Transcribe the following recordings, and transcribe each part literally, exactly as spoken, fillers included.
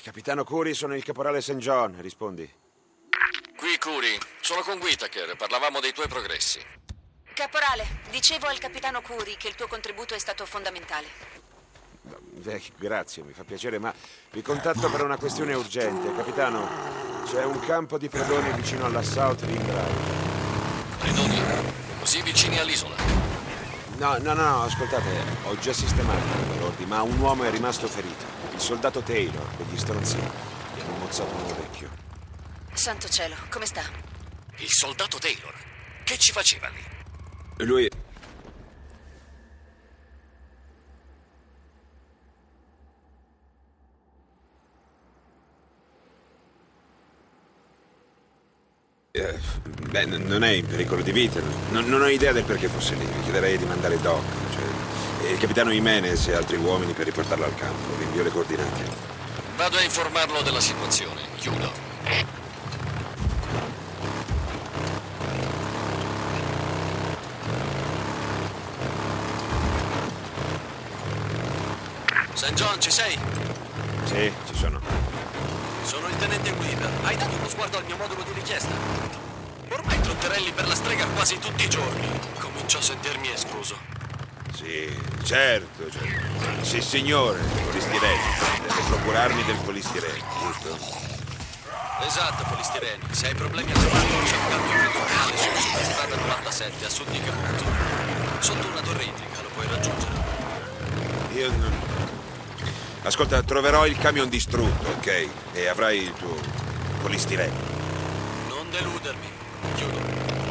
Capitano Curi, sono il caporale Saint John, rispondi. Qui Curi, sono con Whittaker, parlavamo dei tuoi progressi. Caporale, dicevo al capitano Curi che il tuo contributo è stato fondamentale. Beh, grazie, mi fa piacere, ma vi contatto per una questione urgente. Capitano, c'è un campo di predoni vicino alla South Rim Drive. Predoni? Così vicini all'isola? No, no, no, ascoltate, ho già sistemato i lordi, ma un uomo è rimasto ferito. Il soldato Taylor, degli stronzi, gli hanno mozzato un orecchio. Santo cielo, come sta? Il soldato Taylor? Che ci faceva lì? Lui... Eh, beh, non è in pericolo di vita. Non, non ho idea del perché fosse lì. Mi chiederei di mandare Doc, cioè il capitano Jimenez e altri uomini per riportarlo al campo. Vi invio le coordinate. Vado a informarlo della situazione. Chiudo. Saint John, ci sei? Sì, ci sono. Sono il tenente Weaver. Hai dato uno sguardo al mio modulo di richiesta? Ormai trotterelli per la strega quasi tutti i giorni. Comincio a sentirmi escluso. Sì, certo, certo. Sì, signore, polistirene. Deve procurarmi del polistirene, giusto? Esatto, polistirene. Se hai problemi a trovarlo, c'è un cambio pedonale sulla superstrada novantasette a sud di Camuto. Sotto una torre idrica, lo puoi raggiungere. Io non... Ascolta, troverò il camion distrutto, ok? E avrai il tuo polistirene. Non deludermi. Chiudo.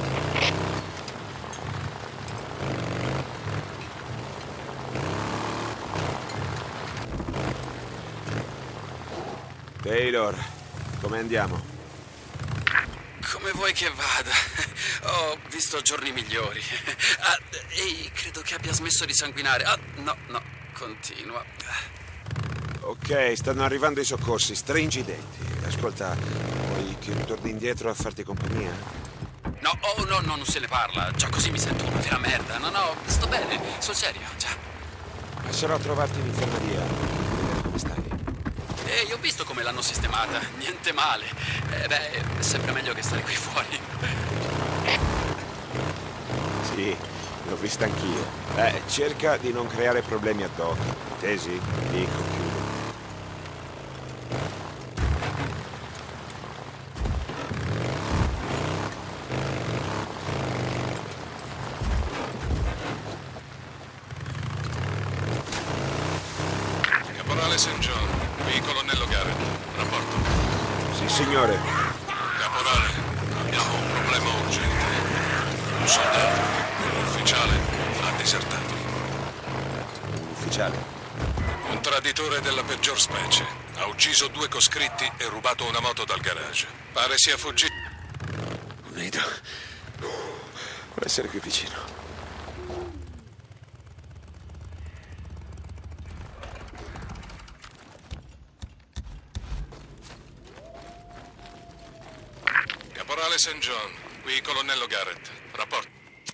Taylor, come andiamo? Come vuoi che vada? Ho visto giorni migliori. Ah, ehi, credo che abbia smesso di sanguinare. Ah, no, no, continua. Ok, stanno arrivando i soccorsi, stringi i denti. Ascolta, vuoi che torni indietro a farti compagnia? No, oh no, no, non se ne parla. Già così mi sento una vera merda. No, no, sto bene, sul serio, già. Passerò a trovarti in infermeria. Come stai? Ehi, ho visto come l'hanno sistemata. Niente male. Eh, beh, è sempre meglio che stare qui fuori. Sì, l'ho vista anch'io. Eh, cerca di non creare problemi ad hoc. Tesi? Dico, chiudo. Caporale Saint John, qui colonnello Garrett. Rapporto. Sì, signore. Caporale, abbiamo un problema urgente. Un soldato, un ufficiale, ha desertato. Un ufficiale? Un traditore della peggior specie. Ha ucciso due coscritti e rubato una moto dal garage. Pare sia fuggito. Nido. Vuole essere qui vicino. Caporale Saint John, qui colonnello Garrett. Rapporto.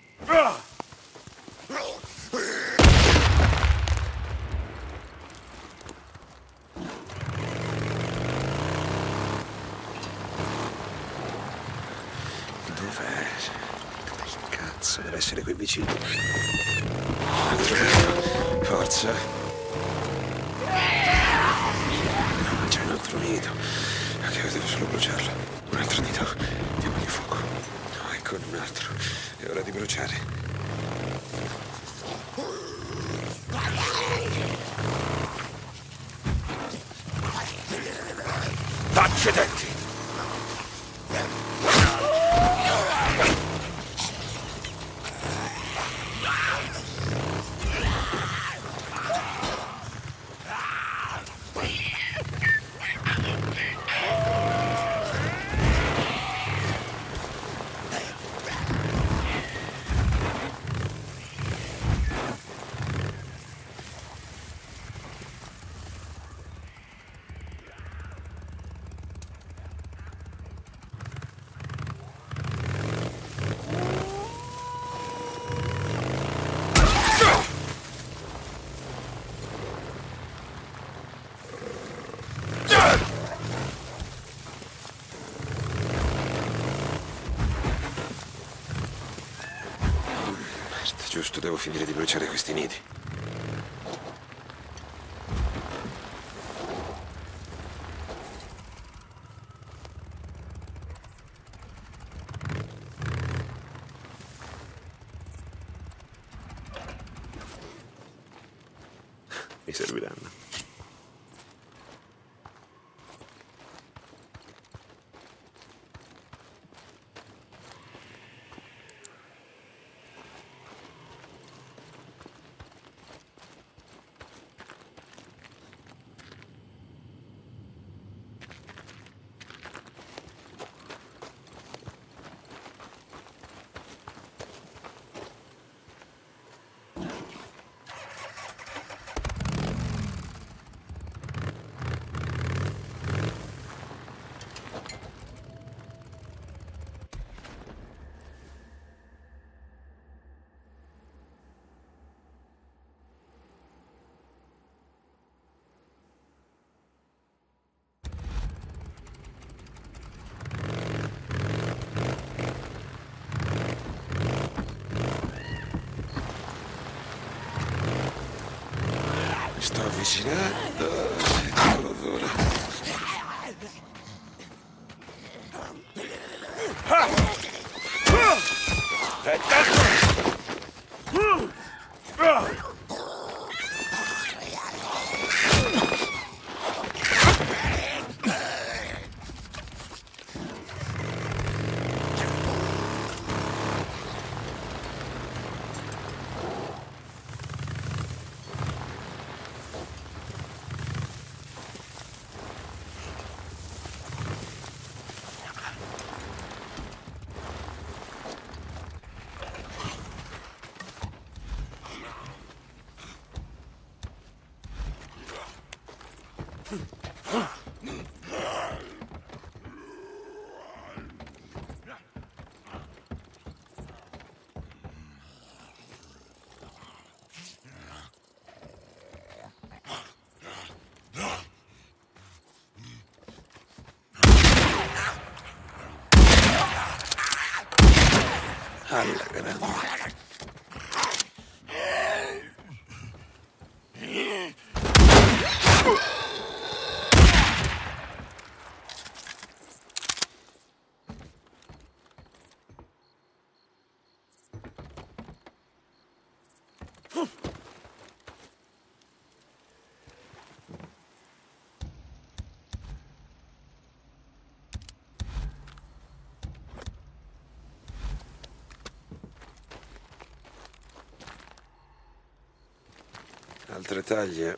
Dov'è? Cazzo, deve essere qui vicino. Forza. No, c'è un altro nido. Ok, devo solo bruciarlo. Un altro nido. Diamogli fuoco. No, ecco un altro. È ora di bruciare. Accidenti! Giusto, devo finire di bruciare questi nidi. Mi serviranno. Sto avvicinando. Ecco l'odore. Alla grande. Altre taglie.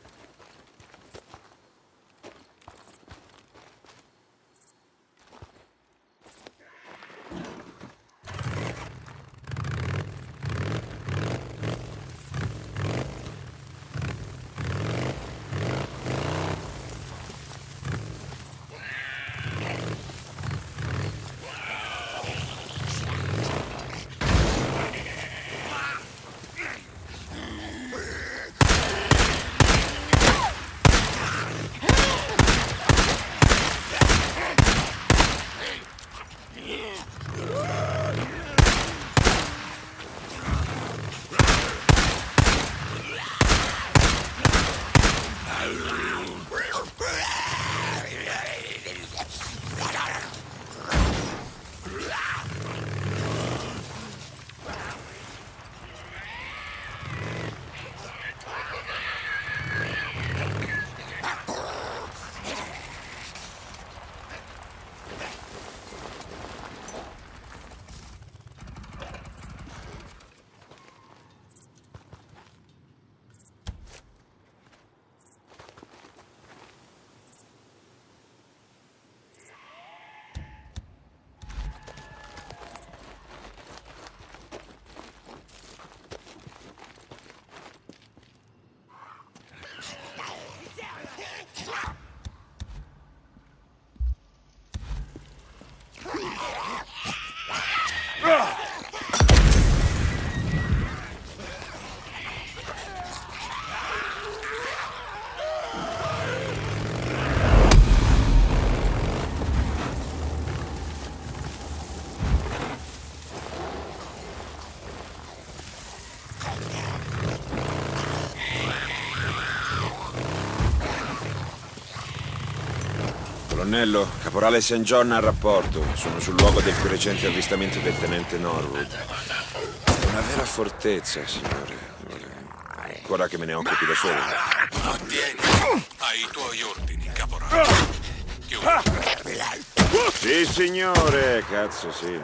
Colonnello, caporale Saint John al rapporto. Sono sul luogo del più recente avvistamento del tenente Norwood. Una vera fortezza, signore. Ancora che me ne occupi da solo. Attieni ai tuoi ordini, caporale. Chiudi. Sì, signore. Cazzo, sì.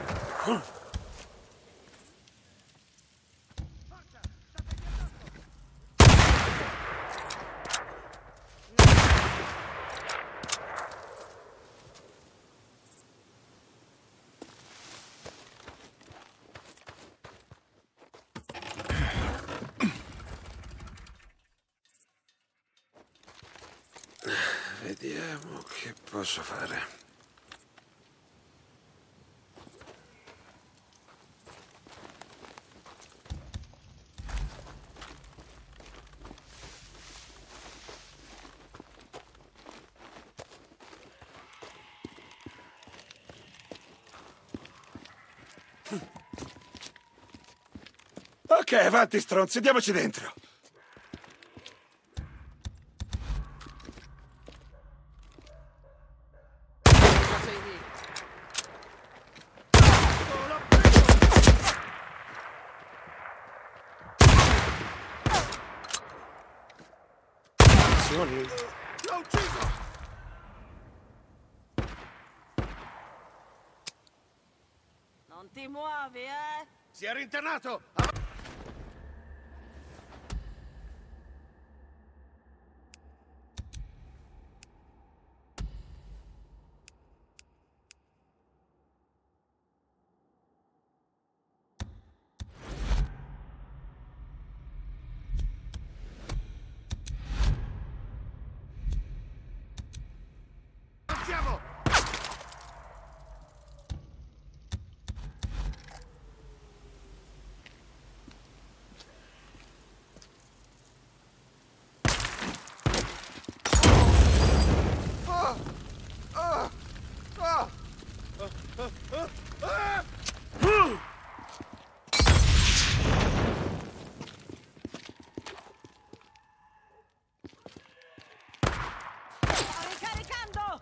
Vediamo che posso fare. Ok, avanti, stronzi, andiamoci dentro. L'ho ucciso! Non ti muovi, eh? Si è rinternato! Avanziamo! Ricaricando!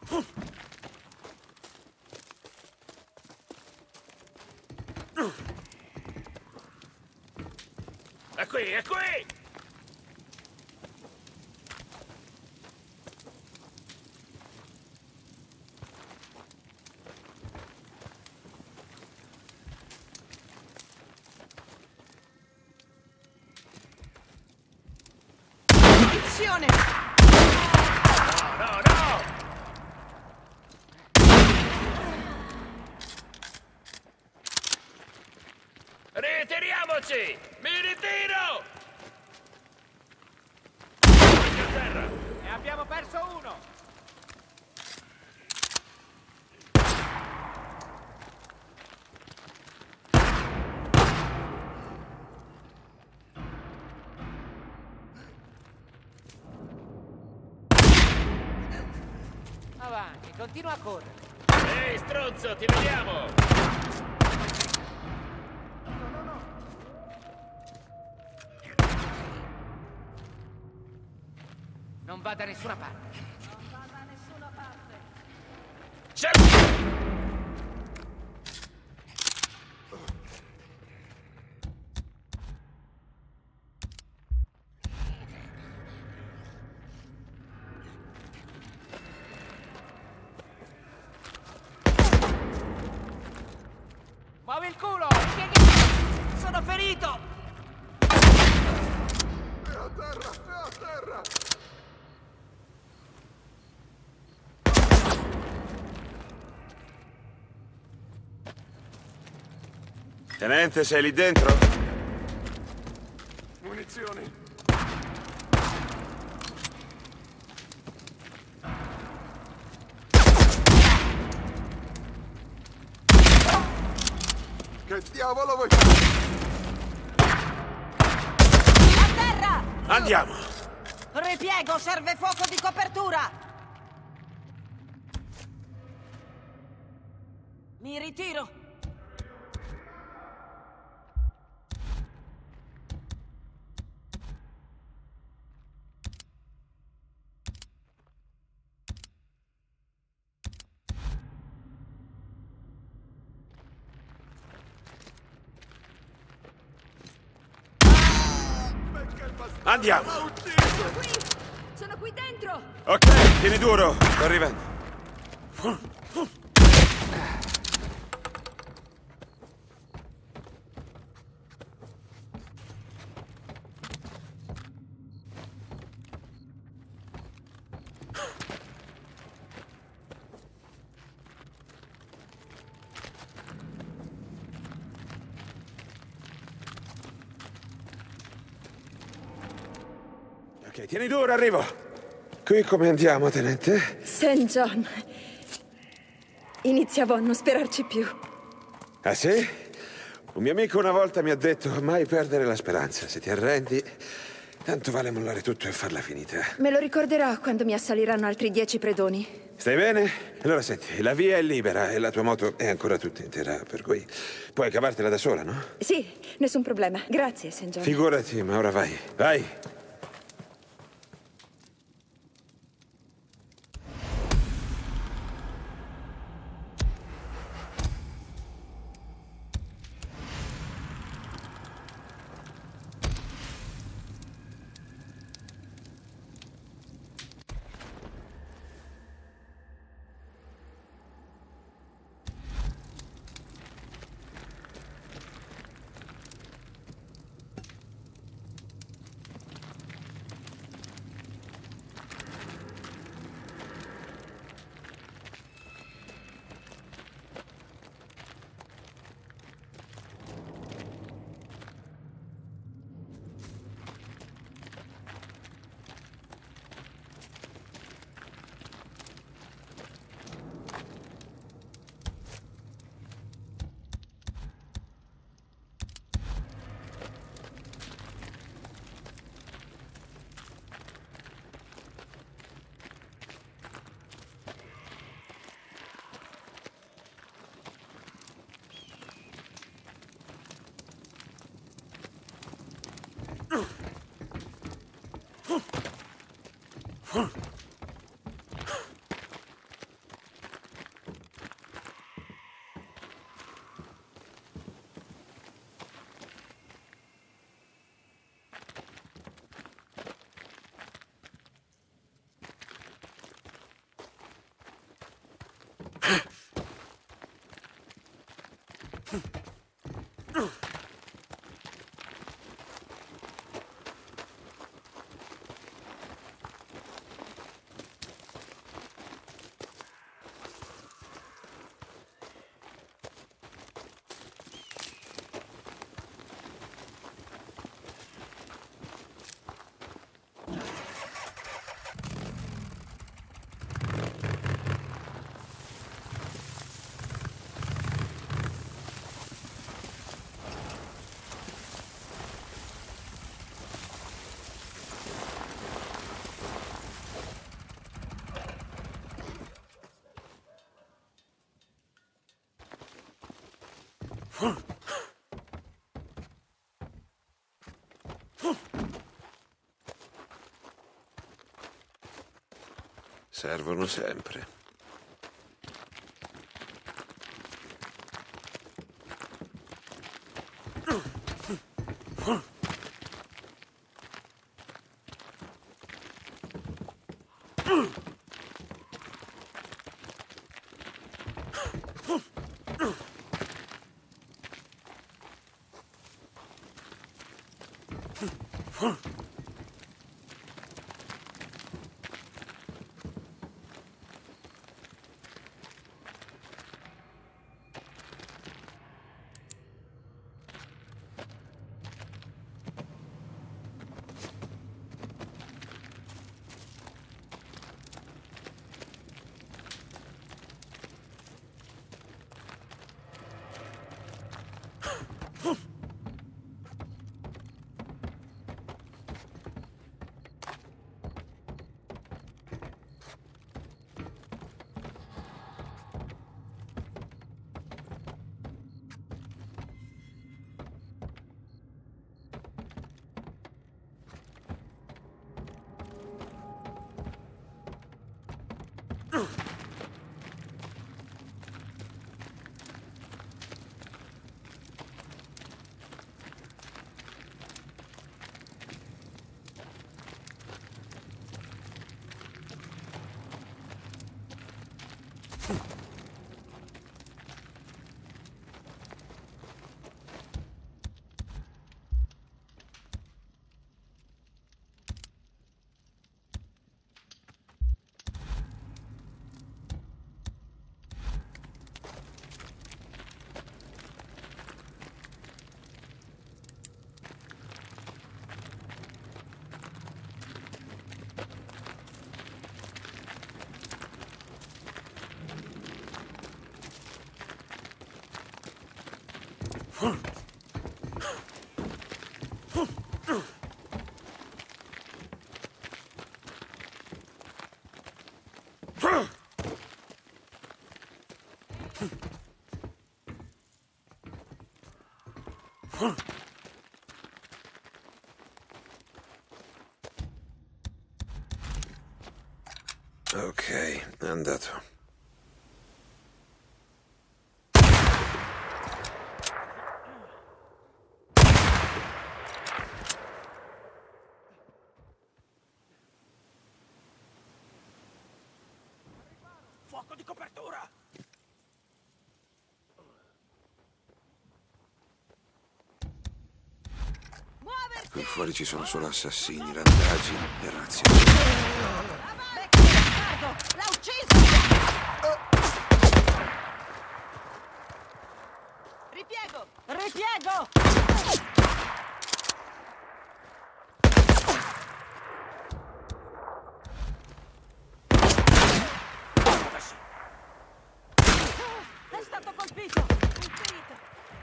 È qui, è qui! Attenzione! No, no! Ritiriamoci! Mi ritiro! A terra! Ne abbiamo perso uno! Avanti, continua a correre. Ehi, stronzo, ti vediamo! Non va da nessuna parte. Non va da nessuna parte. C'è... Muovi il culo! Sono ferito! Tenente, sei lì dentro? Munizioni. Che diavolo vuoi? A terra! Andiamo! Ripiego, serve fuoco di copertura! Mi ritiro! Andiamo! Sono qui! Sono qui dentro! Ok, tieni duro, sto arrivando. Ok, tieni duro, arrivo. Qui come andiamo, tenente? Saint John. Iniziavo a non sperarci più. Ah sì? Un mio amico una volta mi ha detto mai perdere la speranza. Se ti arrendi, tanto vale mollare tutto e farla finita. Me lo ricorderò quando mi assaliranno altri dieci predoni. Stai bene? Allora senti, la via è libera e la tua moto è ancora tutta intera, per cui puoi cavartela da sola, no? Sì, nessun problema. Grazie, Saint John. Figurati, ma ora vai. Vai! Servono sempre. Ok, è andato. Fuoco di copertura! Qui fuori ci sono solo assassini, randagi e razzi. L'ha ucciso! Ripiego! Ripiego! È stato colpito! Un ferito!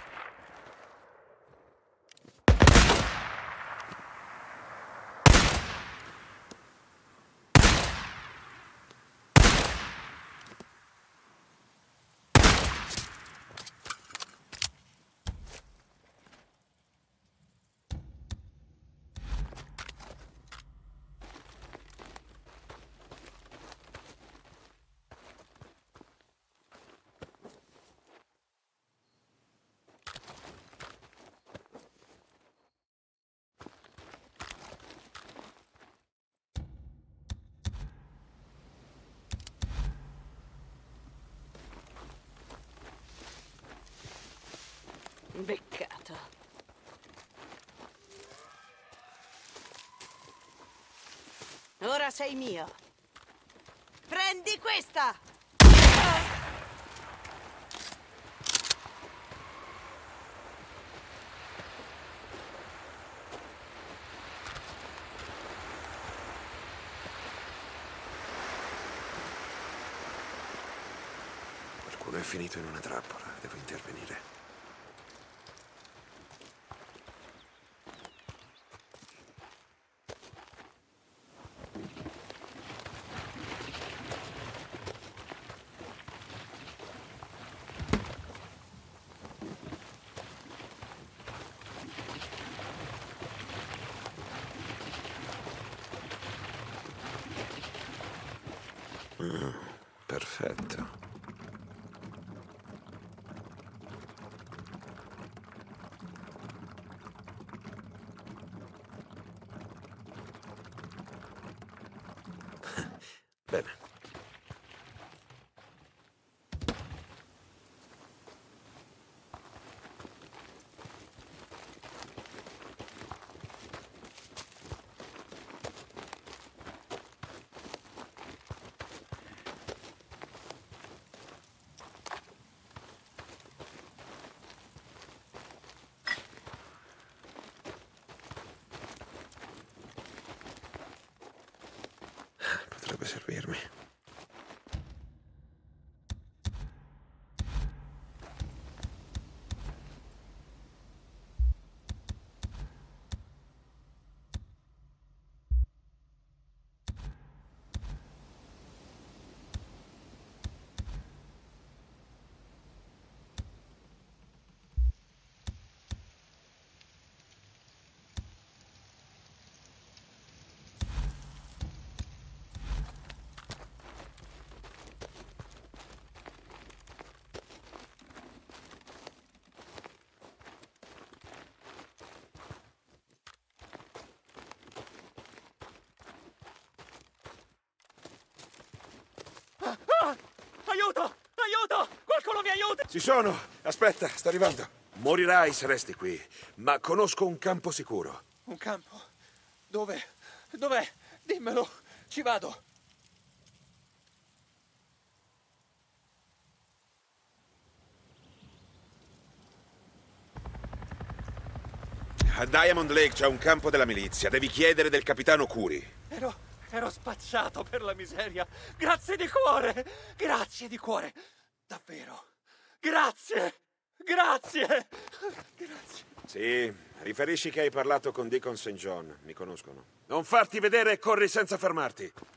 Beccato. Ora sei mio. Prendi questa! Qualcuno è finito in una trappola, devo intervenire. Perfetto. Bene. Potrebbe servirmi. Aiuto! Aiuto! Qualcuno mi aiuta! Ci sono! Aspetta, sto arrivando. Morirai se resti qui, ma conosco un campo sicuro. Un campo? Dove? Dov'è? Dimmelo! Ci vado! A Diamond Lake c'è un campo della milizia. Devi chiedere del capitano Curi. Ero... ero spacciato per la miseria. Grazie di cuore! Grazie di cuore! Davvero! Grazie! Grazie! Grazie! Sì, riferisci che hai parlato con Deacon Saint John. Mi conoscono. Non farti vedere e corri senza fermarti.